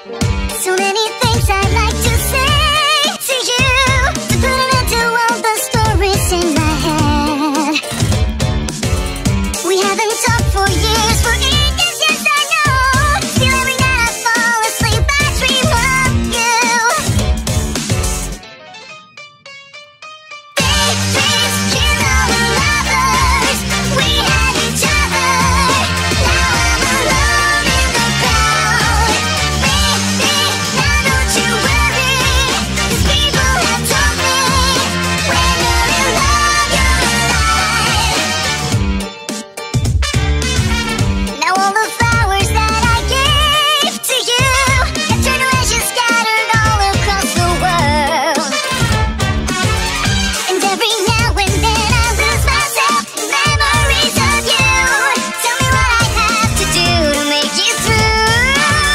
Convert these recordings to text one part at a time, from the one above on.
So many things I'd like to say to you, to put an end to all the stories in my head. We haven't talked for years, for ages, yes I know. Still every night I fall asleep, I dream of you. Daydreams kill all the lovers. We had each other. Now I'm alone in the crowd. Baby, now don't you worry, 'cause people have told me when you're in love, you're alive. Now all the flowers that I gave to you have turned to ashes scattered all across the world. And every now and then I lose myself in memories of you. Tell me what I have to do to make you through.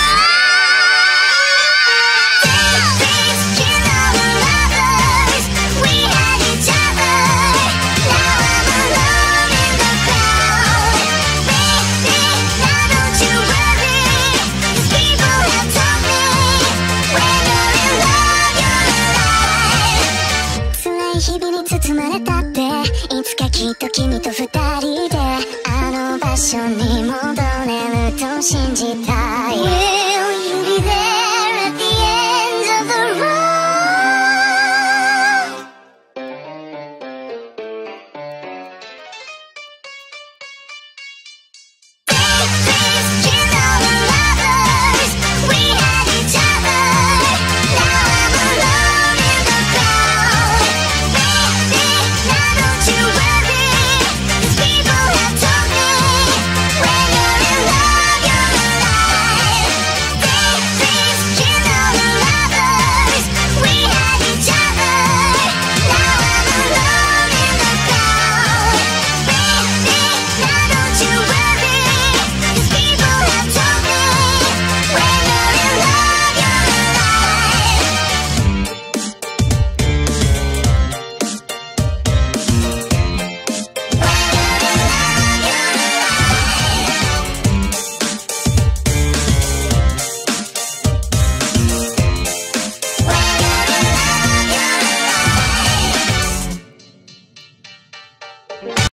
Daydreams kill all the lovers. We had each other. Now I'm alone in the crowd. Baby, now don't you worry, 'cause people have told me when you're in love, you're alive. 辛い日々に包まれたって、いつかきっと君と二人であの場所に戻れると信じた。